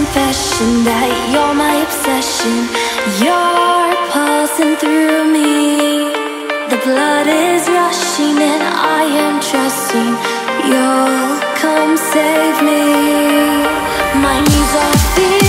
confession that you're my obsession. You're pulsing through me. The blood is rushing and I am trusting you'll come save me. My knees are feeling